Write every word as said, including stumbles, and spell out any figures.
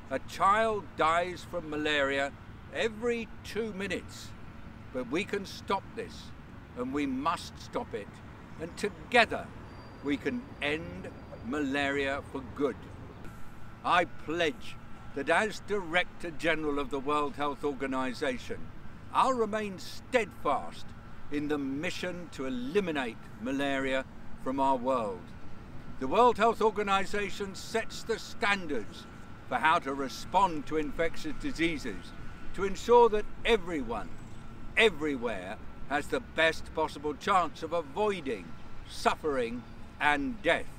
A child dies from malaria every two minutes. But we can stop this, and we must stop it. And together we can end malaria for good. I pledge that as Director General of the World Health Organization, I'll remain steadfast in the mission to eliminate malaria from our world. The World Health Organization sets the standards for how to respond to infectious diseases to ensure that everyone, everywhere, has the best possible chance of avoiding suffering and death.